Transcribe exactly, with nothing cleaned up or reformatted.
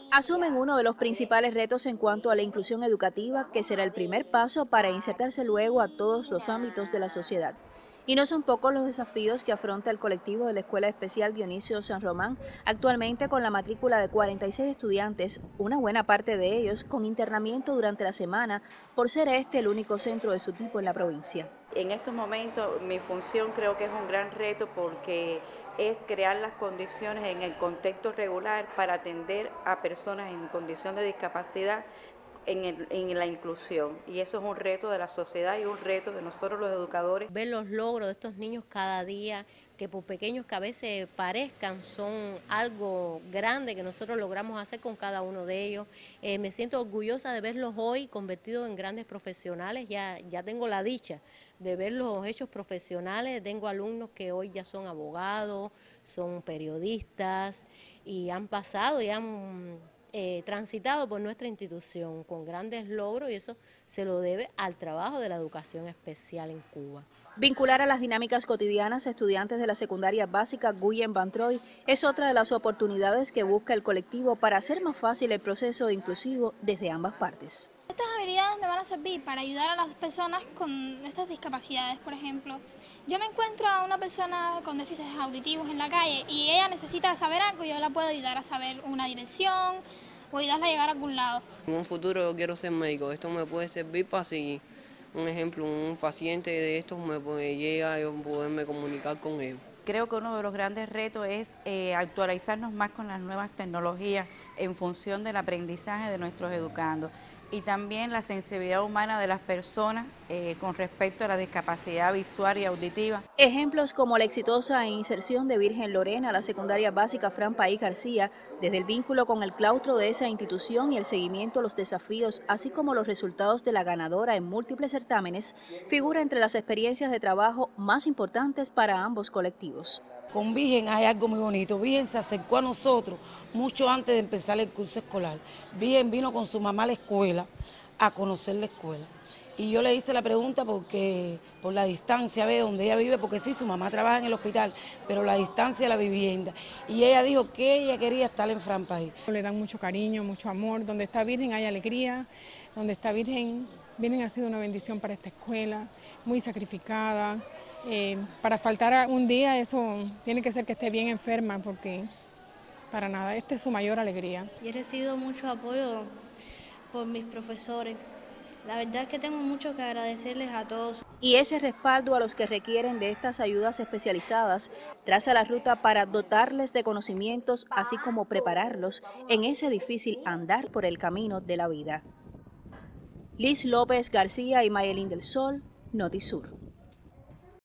Asumen uno de los principales retos en cuanto a la inclusión educativa, que será el primer paso para insertarse luego a todos los ámbitos de la sociedad. Y no son pocos los desafíos que afronta el colectivo de la Escuela Especial Dionisio San Román, actualmente con la matrícula de cuarenta y seis estudiantes, una buena parte de ellos con internamiento durante la semana, por ser este el único centro de su tipo en la provincia. En estos momentos mi función creo que es un gran reto porque es crear las condiciones en el contexto regular para atender a personas en condición de discapacidad en, el, en la inclusión. Y eso es un reto de la sociedad y un reto de nosotros los educadores. Ver los logros de estos niños cada día, que por pequeños que a veces parezcan, son algo grande que nosotros logramos hacer con cada uno de ellos. Eh, me siento orgullosa de verlos hoy convertidos en grandes profesionales. Ya, ya tengo la dicha de verlos hechos profesionales. Tengo alumnos que hoy ya son abogados, son periodistas y han pasado y han eh, transitado por nuestra institución con grandes logros, y eso se lo debe al trabajo de la educación especial en Cuba. Vincular a las dinámicas cotidianas a estudiantes de la secundaria básica Guyen Van Troy es otra de las oportunidades que busca el colectivo para hacer más fácil el proceso inclusivo desde ambas partes. Estas habilidades me van a servir para ayudar a las personas con estas discapacidades. Por ejemplo, yo me encuentro a una persona con déficits auditivos en la calle y ella necesita saber algo y yo la puedo ayudar a saber una dirección o ayudarla a llegar a algún lado. En un futuro yo quiero ser médico, esto me puede servir para si, un ejemplo, un paciente de estos me puede llegar y poderme comunicar con ellos. Creo que uno de los grandes retos es eh, actualizarnos más con las nuevas tecnologías en función del aprendizaje de nuestros educandos y también la sensibilidad humana de las personas eh, con respecto a la discapacidad visual y auditiva. Ejemplos como la exitosa inserción de Virgen Lorena a la secundaria básica Fran País García, desde el vínculo con el claustro de esa institución y el seguimiento a los desafíos, así como los resultados de la ganadora en múltiples certámenes, figura entre las experiencias de trabajo más importantes para ambos colectivos. Con Virgen hay algo muy bonito. Virgen se acercó a nosotros mucho antes de empezar el curso escolar. Virgen vino con su mamá a la escuela a conocer la escuela. Y yo le hice la pregunta porque por la distancia, ve donde ella vive, porque sí, su mamá trabaja en el hospital, pero la distancia de la vivienda. Y ella dijo que ella quería estar en Fran País. Le dan mucho cariño, mucho amor. Donde está Virgen hay alegría. Donde está Virgen, Virgen ha sido una bendición para esta escuela, muy sacrificada. Eh, para faltar un día, eso tiene que ser que esté bien enferma, porque para nada, esta es su mayor alegría. Y he recibido mucho apoyo por mis profesores. La verdad es que tengo mucho que agradecerles a todos. Y ese respaldo a los que requieren de estas ayudas especializadas traza la ruta para dotarles de conocimientos, así como prepararlos en ese difícil andar por el camino de la vida. Liz López García y Mayelín del Sol, Notisur.